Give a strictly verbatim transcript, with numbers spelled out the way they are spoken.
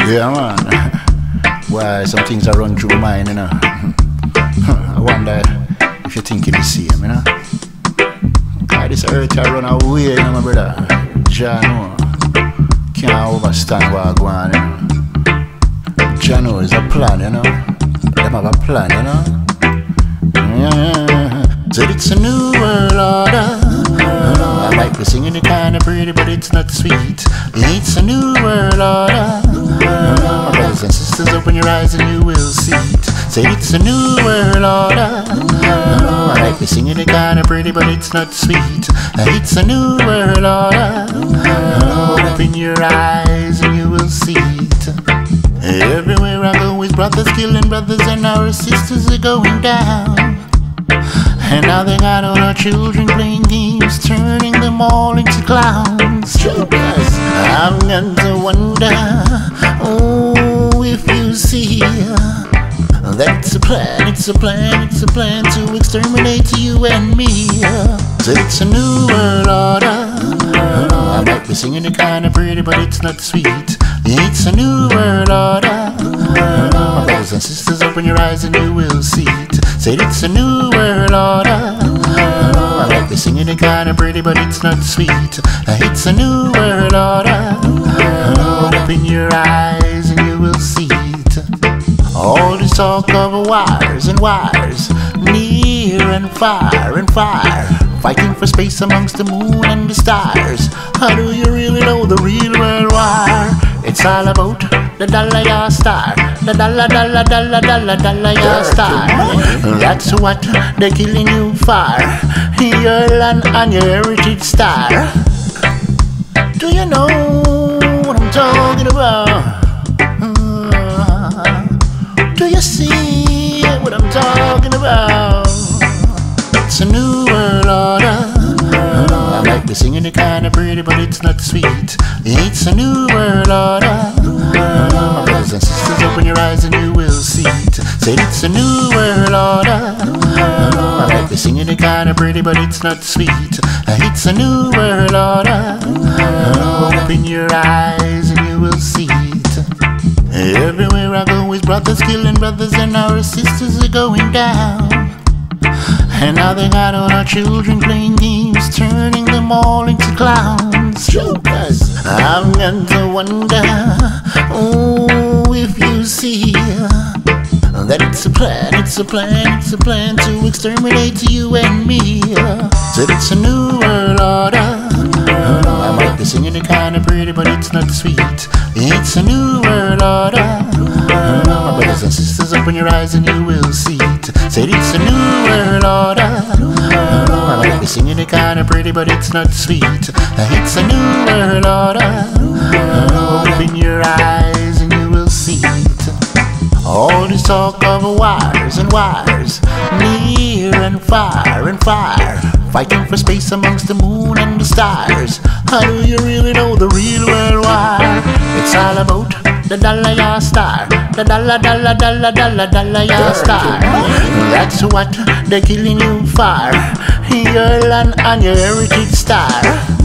Yeah, man. Why some things are run through my mind, you know. I wonder if you're thinking the same, you know. God, this earth I run away, you know, my brother. Jah know. Can't overstand what I go on, you know. Jah know is a plan, you know. Them have a plan, you know. Yeah. So it's a new world order. I might be singing the kind of pretty, but it's not sweet. It's a new world order. My brothers and sisters, open your eyes and you will see it. Say it's a new world order. I might be singing the kind of pretty, but it's not sweet. It's a new world order. Open your eyes and you will see it. Everywhere I go is brothers killing brothers and our sisters are going down. And now they got all our children playing games, turning them all into clowns. I'm going to wonder, oh, if you see that it's a plan, it's a plan, it's a plan to exterminate you and me. So it's a new world order. I might be singing it kinda pretty, but it's not sweet. It's a new world order. My brothers and sisters, open your eyes and you will see it. Say it's a new world order. I might be singing it kinda pretty, but it's not sweet. It's a new world order. Open your eyes and you will see it. All this talk of wires and wires, near and far and far, fighting for space amongst the moon and the stars. How do you really know the real world war? It's all about the dollar your star, the dollar dollar dollar dollar dollar your star. That's what they're killing you for, your land and your heritage star. Do you know what I'm talking about? Do you see what I'm talking about? It's a new world order. I might be singing it kinda pretty, but it's not sweet. It's a new world order. My brothers and sisters, open your eyes and you will see it. Say it's a new world order. I might be singing it kinda pretty, but it's not sweet. It's a new world order. Open your eyes and you will see it. Everywhere I go is brothers killing brothers and our sisters are going down. And now they got all our children playing games, turning them all into clowns. Jokers. I'm going to wonder, oh, if you see that it's a plan, it's a plan, it's a plan to exterminate you and me. Said it's a new world order. I might be singing it kinda pretty, but it's not sweet. It's a new world order. My brothers and sisters, open your eyes and you will see it. Said it's a new world order. I might be singing it kinda pretty, but it's not sweet. It's a new world order. Open your eyes and you will see it. All this talk of wires and wires, near and far and far, fighting for space amongst the moon and the stars. How do you really know the real world war? It's all about the dollar your star, the dollar dollar dollar dollar dollar your star. That's what they're killing you for, your land and your heritage star.